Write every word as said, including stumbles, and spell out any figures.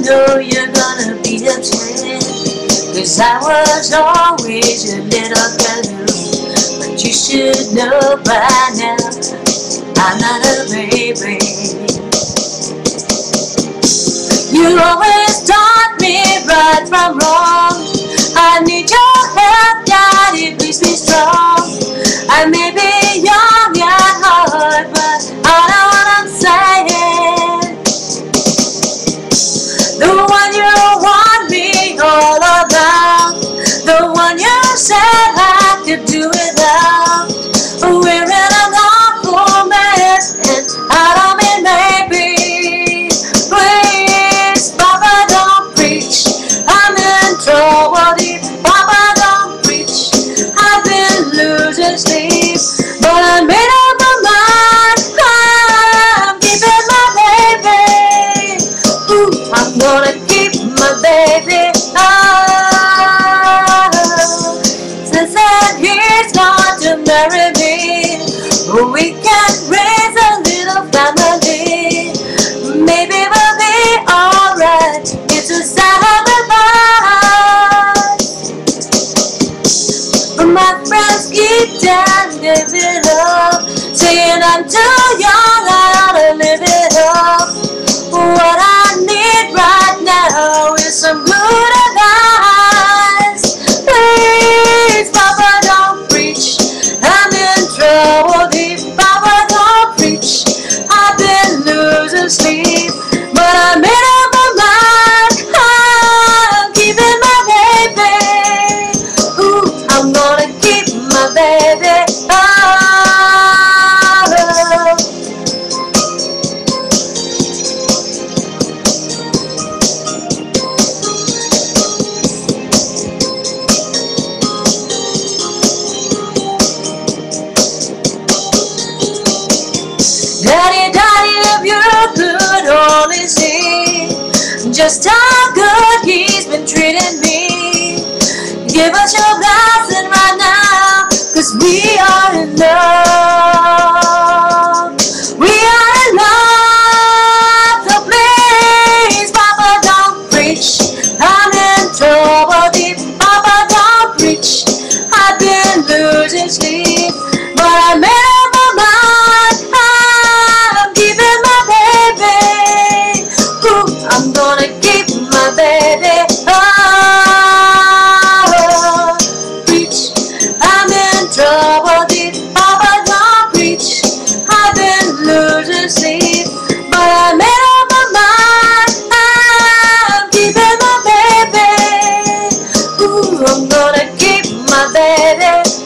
know you're gonna be upset, 'cause I was always your little girl. But you should know by now I'm not a baby. You always taught me right from wrong. I need your help, Daddy, please be strong. I may be young and hard, but I know what I'm saying. The one you want me all about, the one you said I could do without. We're in an awful mess, and I don't mean maybe. Please, Papa, don't preach. I'm in trouble deep. Papa, don't preach. I've been losing sleep, but I made up my mind. I'm keeping my baby. Ooh, I'm gonna keep my baby. Oh, since then he's gone to marry me, we can raise a little family. Maybe we'll be alright. It's a sacrifice. But my friends keep telling it up, saying I'm too young, I ought to live it up. What I need right now is some good advice. Please, Papa, don't preach. I'm in trouble deep. Papa, don't preach. I've been losing sleep, but I made up my mind. I'm keeping my baby. Ooh, I'm gonna keep my baby. Oh. Daddy, Daddy, if you could only see just how good he's been treating me. Give us your blessing right now, 'cause we are in love. We are in love, so please, Papa, don't preach. I'm in trouble deep. Papa, don't preach. I've been losing sleep, but I made up my mind. I'm keeping my baby. Ooh, I'm gonna keep my baby. Oh, preach. I'm in trouble deep. Papa, don't preach. I've been losing sleep, but I made up my mind. I'm keeping my baby. Ooh, I'm gonna keep my baby.